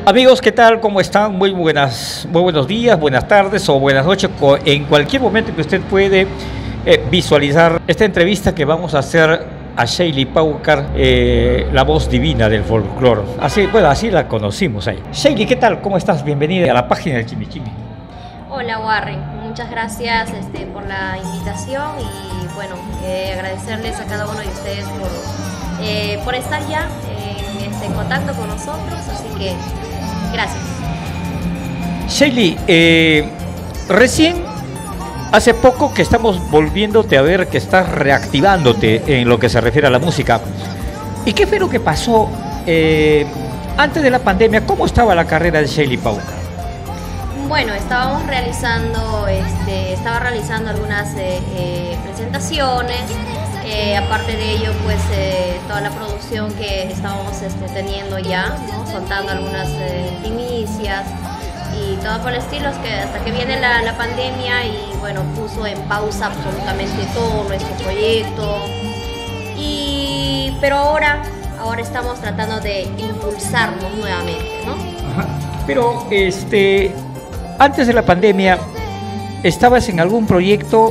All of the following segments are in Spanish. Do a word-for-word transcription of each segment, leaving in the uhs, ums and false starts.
Amigos, ¿qué tal? ¿Cómo están? Muy buenas, muy buenos días, buenas tardes o buenas noches. En cualquier momento que usted puede eh, visualizar esta entrevista que vamos a hacer a Sheily Paucar, eh, la voz divina del folclore. Así, bueno, así la conocimos ahí. Sheily, ¿qué tal? ¿Cómo estás? Bienvenida a la página del Chimichimi. Hola Warren, muchas gracias este, por la invitación y bueno, eh, agradecerles a cada uno de ustedes por, eh, por estar ya en este contacto con nosotros, así que gracias. Sheily, eh, recién, hace poco que estamos volviéndote a ver que estás reactivándote en lo que se refiere a la música. ¿Y qué fue lo que pasó eh, antes de la pandemia? ¿Cómo estaba la carrera de Sheily Paucar? Bueno, estábamos realizando, este, estaba realizando algunas eh, eh, presentaciones, eh, aparte de ello, pues eh, toda la producción que estábamos este, teniendo ya, ¿no? Soltando algunas eh, primicias y todo por el estilo, que hasta que viene la, la pandemia y bueno, puso en pausa absolutamente todo nuestro proyecto. Y, pero ahora, ahora estamos tratando de impulsarnos nuevamente, ¿no? Ajá. Pero este... antes de la pandemia, ¿estabas en algún proyecto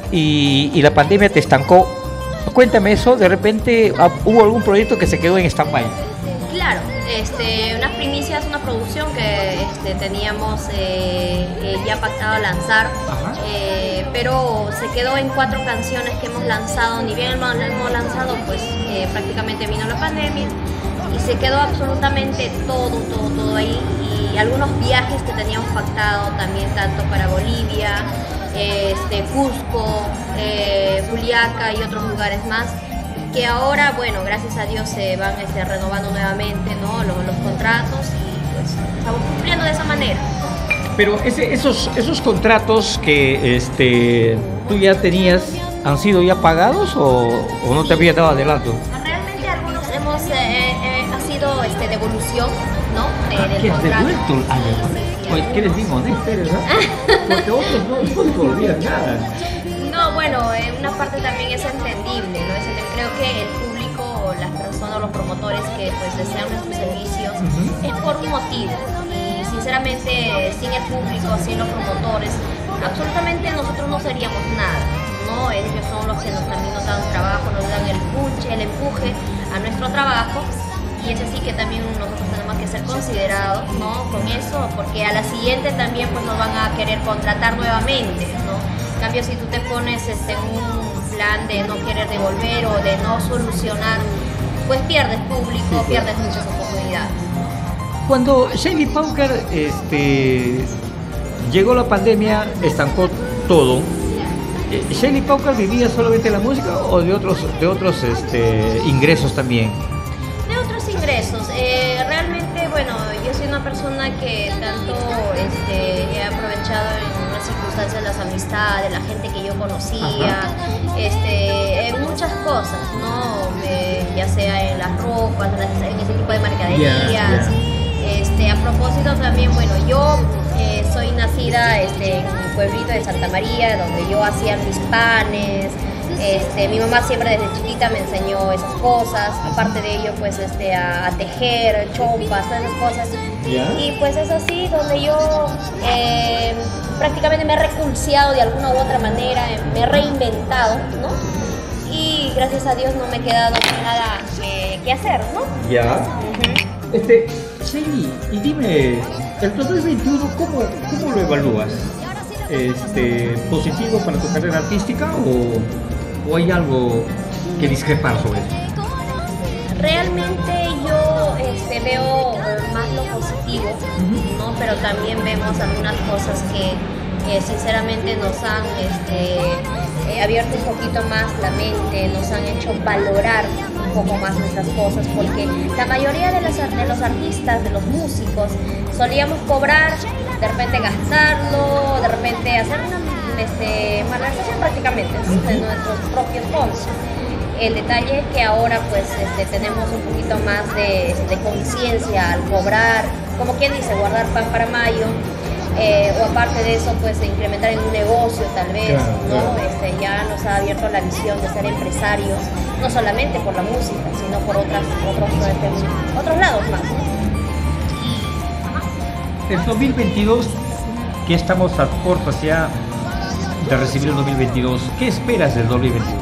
y, y la pandemia te estancó? Cuéntame eso, de repente hubo algún proyecto que se quedó en stand-by. Claro, este, unas primicias, una producción que este, teníamos eh, eh, ya pactado lanzar, eh, pero se quedó en cuatro canciones que hemos lanzado. Ni bien lo hemos lanzado, pues eh, prácticamente vino la pandemia y se quedó absolutamente todo, todo, todo ahí. Y algunos viajes que teníamos pactado también, tanto para Bolivia, este, Cusco, eh, Juliaca y otros lugares más, que ahora, bueno, gracias a Dios se van este, renovando nuevamente, ¿no? los, los contratos y pues estamos cumpliendo de esa manera. Pero ese, esos, esos contratos que este, tú ya tenías, ¿han sido ya pagados o, o no te había dado adelanto? Realmente algunos hemos, eh, eh, ha sido este, devolución, ¿no? De, ah, del ¿qué has contrato. devuelto? Ah, sí, sí, sí, ¿qué les digo? ¿No? Porque otros no, no devolvían nada. No, bueno, en una parte también es entendible, ¿no? Es entendible. Creo que el público, las personas, los promotores que pues desean nuestros servicios, uh-huh. es por un motivo. Y sinceramente, sin el público, sin los promotores, absolutamente nosotros no seríamos nada, ¿no? Ellos son los que nos, también nos dan trabajo, nos dan el punche, el empuje a nuestro trabajo. Y es así que también nosotros tenemos que ser considerados, ¿no? Con eso, porque a la siguiente también pues nos van a querer contratar nuevamente, ¿no? En cambio, si tú te pones este, en un plan de no querer devolver o de no solucionar, pues pierdes público, sí, sí. pierdes muchas oportunidades. Cuando Sheily Paucar este, llegó la pandemia, estancó todo. ¿Sheily Paucar vivía solamente de la música o de otros, de otros este, ingresos también? Ingresos. Eh, realmente, bueno, yo soy una persona que tanto este, he aprovechado en unas circunstancias las amistades, la gente que yo conocía, este, en muchas cosas, ¿no? Eh, ya sea en las ropas, en ese tipo de mercaderías. Yeah, yeah. Este, a propósito también, bueno, yo eh, soy nacida este, en un pueblito de Santa María, donde yo hacía mis panes. Este, mi mamá siempre desde chiquita me enseñó esas cosas, aparte de ello pues este, a, a tejer, chompas, todas esas cosas. ¿Ya? Y pues es así donde yo eh, prácticamente me he recurseado de alguna u otra manera, me he reinventado, ¿no? Y gracias a Dios no me he quedado sin nada eh, que hacer, ¿no? Ya. Uh-huh. Este, Sheily, y dime, el dos mil veintiuno, ¿cómo, cómo lo evalúas? Este, ¿positivo para tu carrera artística o, o hay algo que discrepar sobre eso? Realmente yo este, veo más lo positivo, uh-huh. ¿no? Pero también vemos algunas cosas que eh, sinceramente nos han este, eh, abierto un poquito más la mente, nos han hecho valorar un poco más nuestras cosas, porque la mayoría de los, de los artistas, de los músicos, solíamos cobrar, de repente gastarlo, de repente hacer una este, malversación prácticamente, ¿no? De nuestros propios fondos. El detalle es que ahora pues este, tenemos un poquito más de, de conciencia al cobrar, como quien dice, guardar pan para mayo, eh, o aparte de eso pues incrementar en un negocio tal vez, claro, ¿no? Claro. Este, ya nos ha abierto la visión de ser empresarios, no solamente por la música, sino por otras, otros, este, otros lados más. el dos mil veintidós, que estamos a puertas ya de recibir el dos mil veintidós, ¿qué esperas del dos mil veintidós?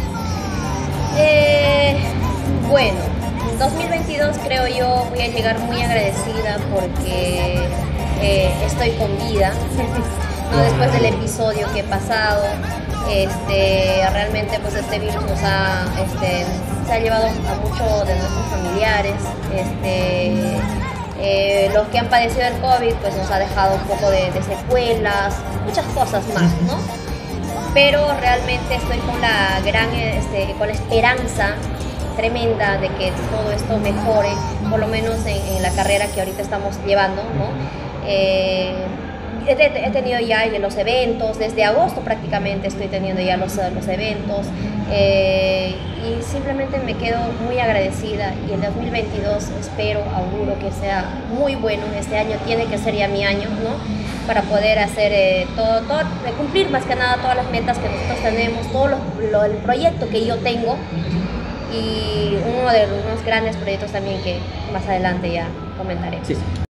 Eh, bueno, dos mil veintidós creo yo voy a llegar muy agradecida porque eh, estoy con vida, ¿no? Después del episodio que he pasado. Este, realmente pues este virus nos ha, este, se ha llevado a muchos de nuestros familiares. Este, eh, los que han padecido el COVID pues nos ha dejado un poco de, de secuelas, muchas cosas más, ¿no? Pero realmente estoy con la gran, este, con la esperanza tremenda de que todo esto mejore, por lo menos en, en la carrera que ahorita estamos llevando, ¿no? Eh, he, he tenido ya los eventos, desde agosto prácticamente estoy teniendo ya los, los eventos, eh, y simplemente me quedo muy agradecida, y el dos mil veintidós espero, auguro que sea muy bueno. Este año tiene que ser ya mi año, ¿no? Para poder hacer eh, todo, todo, cumplir más que nada todas las metas que nosotros tenemos, todo lo, lo, el proyecto que yo tengo, y uno de los grandes proyectos también que más adelante ya comentaré. Sí.